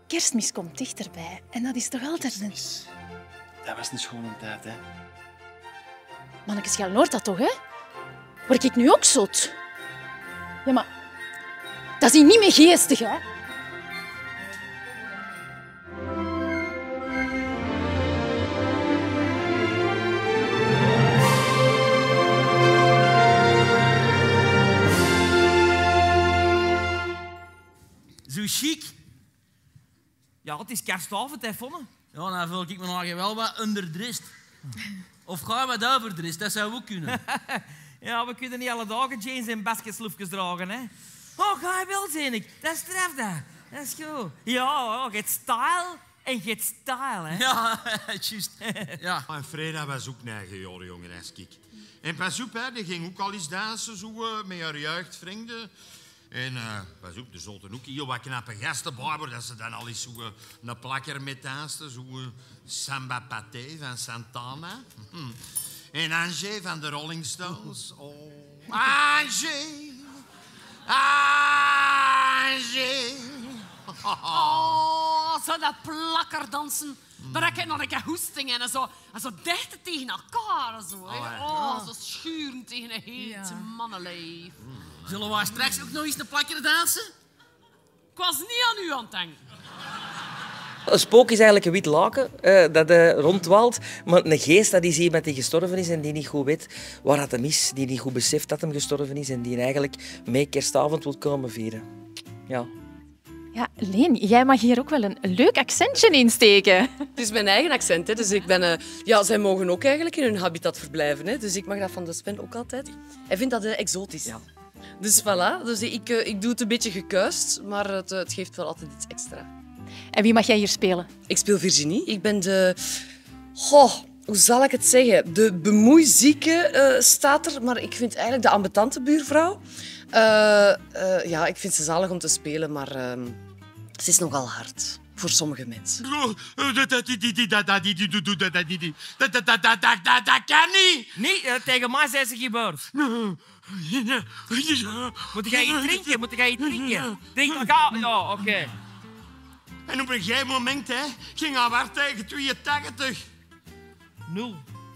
Kerstmis komt dichterbij. En dat is toch altijd een... Dat was een schone tijd, hè. Mannekes, jij hoort dat toch, hè? Word ik nu ook zot? Ja, maar... Dat is hier niet meer geestig, hè? Zo chic. Ja, het is kerstavond, hè, Fonne? Ja, dan voel ik me nog wel wat underdressed. Of ga je wat overdressed, dat zou ook kunnen. Ja, we kunnen niet alle dagen jeans en basketsloefjes dragen, hè. Oh, ga je wel, zeg ik. Dat is straf, dat. Dat is goed. Ja, je hebt style en je hebt style, hè. Ja, juist. Ja. En Freda was ook 9 jaar jonger als ik. En pas op, hè, die ging ook al eens dansen zo, met haar jeugdvrienden. En pas op, er zullen ook heel wat knappe gasten bij, maar dat ze dan al eens zo een plakker met dansen. Zo Samba Paté van Santana. En Angé van de Rolling Stones. Oh, Angé. Angé. Oh, zo dat plakkerdansen. Daar heb ik nog een keer hoesting en zo dicht tegen elkaar. Zo, zo schuren tegen een heet mannenlijf. Zullen we straks ook nog eens een plakker dansen? Ik was niet aan u aan het denken. Een spook is eigenlijk een wit laken dat rondwaalt. Maar een geest, dat is iemand die gestorven is en die niet goed weet waar dat hem is. Die niet goed beseft dat hem gestorven is en die eigenlijk mee kerstavond wil komen vieren. Ja. Ja, Leen, jij mag hier ook wel een leuk accentje insteken. Het is mijn eigen accent, hè. Dus ik ben... ja, zij mogen ook eigenlijk in hun habitat verblijven, hè. Dus ik mag dat van de Sven ook altijd. Hij vindt dat exotisch. Ja. Dus voilà. Dus ik doe het een beetje gekuist, maar het geeft wel altijd iets extra. En wie mag jij hier spelen? Ik speel Virginie. Ik ben de... Goh, hoe zal ik het zeggen? De bemoeizieke staat er, maar ik vind eigenlijk de ambetante buurvrouw. Ja, ik vind ze zalig om te spelen, maar ze is nogal hard. Voor sommige mensen. Dat kan niet. Nee, tegen mij zijn ze gebeurd. Moet jij iets drinken? Drink, ga. Ja, oké. En op een gegeven moment hè, ging hij weer tegen 82. 0.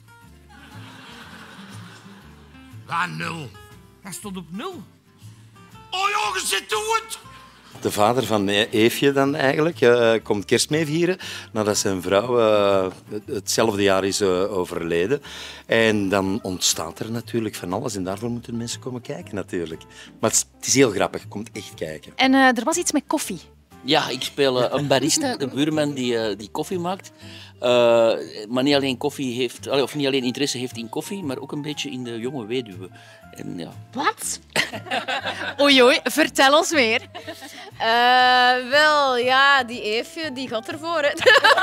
Waar 0? Hij stond op 0. Oh jongens, zit doe het! De vader van Eefje dan eigenlijk komt kerst mee vieren nadat zijn vrouw hetzelfde jaar is overleden. En dan ontstaat er natuurlijk van alles en daarvoor moeten mensen komen kijken natuurlijk. Maar het is heel grappig, je komt echt kijken. En er was iets met koffie. Ja, ik speel een barista, de buurman die koffie maakt. Maar niet alleen koffie heeft, of niet alleen interesse heeft in koffie, maar ook een beetje in de jonge weduwe. En, ja. Wat? Oei, vertel ons meer. Wel, ja, die Eefje, die gaat ervoor. Hè.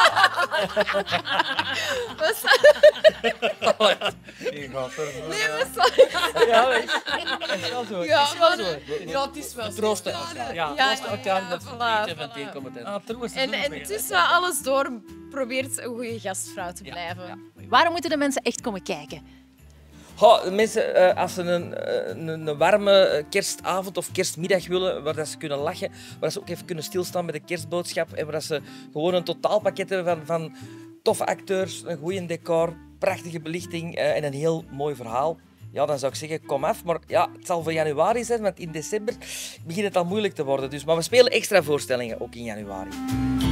Die gaat ervoor. Nee, we staan... Ja, het is wel zo. Ja, Ja, het is wel zo. Troosten. Ja, troosten elkaar. Dat voilà. Van tegenkomen. En tussen alles door probeert een goede gastvrouw te blijven. Ja. Waarom moeten de mensen echt komen kijken? Mensen, als ze een warme kerstavond of kerstmiddag willen, waar dat ze kunnen lachen, waar ze ook even kunnen stilstaan bij de kerstboodschap en waar dat ze gewoon een totaalpakket hebben van toffe acteurs, een goede decor, prachtige belichting en een heel mooi verhaal. Ja, dan zou ik zeggen, kom af. Maar ja, het zal voor januari zijn, want in december begint het al moeilijk te worden. Dus, maar we spelen extra voorstellingen, ook in januari.